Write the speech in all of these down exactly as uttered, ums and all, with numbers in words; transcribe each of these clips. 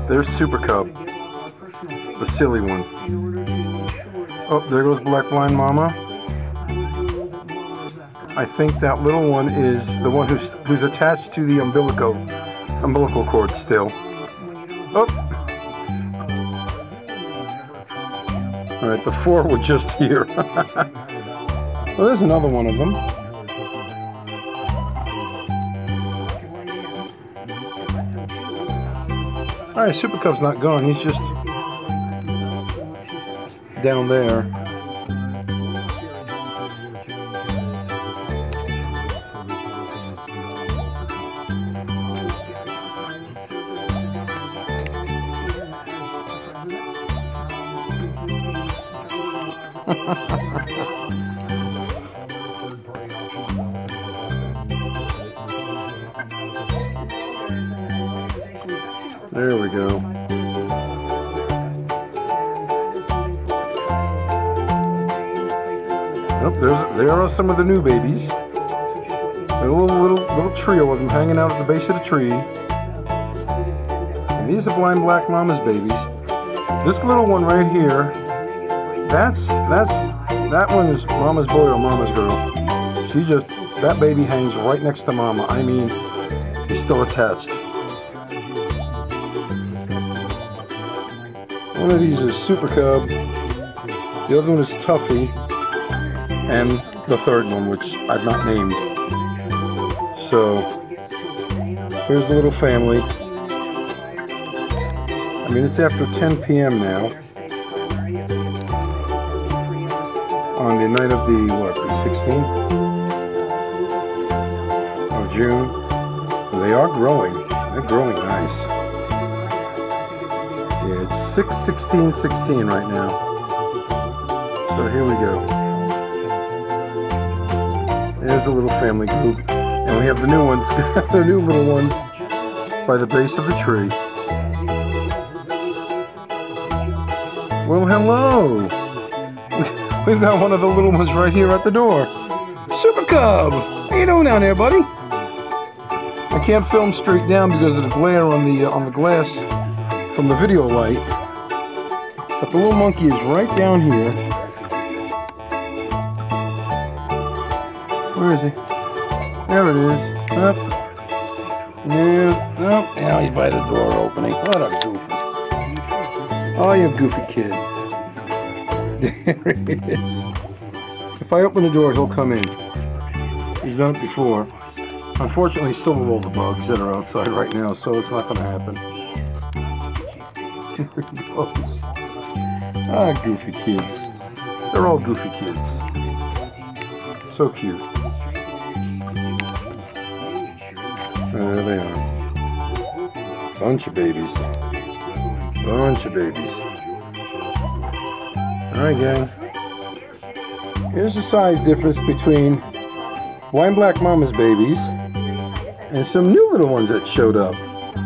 There's Super Cub, the silly one. Oh, there goes Black Blind Mama. I think that little one is the one who's who's attached to the umbilical umbilical cord still. Oh. All right, the four were just here. Well, there's another one of them. All right, Super Cub's not gone. He's just down there. There we go. Oh, there's there are some of the new babies. A little little little trio of them hanging out at the base of the tree. And these are Blind Black Mama's babies. This little one right here, that's that's that one is Mama's boy or Mama's girl. She just that baby hangs right next to Mama. I mean, he's still attached. One of these is Super Cub, the other one is Tuffy, and the third one, which I've not named. So, here's the little family. I mean, it's after ten P M now, on the night of the, what, the sixteenth of June. They are growing. They're growing nice. Yeah, it's six sixteen sixteen right now. So here we go. There's the little family group. And we have the new ones, the new little ones by the base of the tree. Well, hello. We've got one of the little ones right here at the door. Super Cub! How you doing down there, buddy? I can't film straight down because of the glare on the, uh, on the glass from the video light, but the little monkey is right down here. Where is he? There it is. Up. Yeah. Oh, now he's by the door opening. What a goofus. Oh, you goofy kid. There he is. If I open the door, he'll come in. He's done it before. Unfortunately, still with all the bugs that are outside right now, so it's not going to happen. Here he goes. Ah, goofy kids. They're all goofy kids. So cute. There they are. Bunch of babies. Bunch of babies. Alright, gang. Here's the size difference between Blind Black Mama's babies and some new little ones that showed up.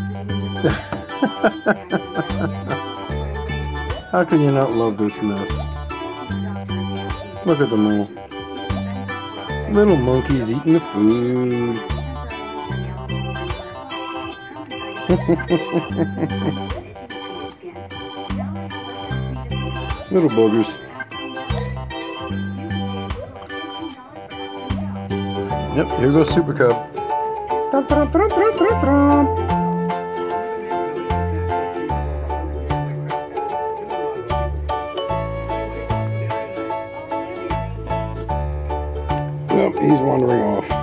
How can you not love this mess? Look at them all. Little monkeys eating the food. Little boogers. Yep, here goes Super Cub. Nope, he's wandering off.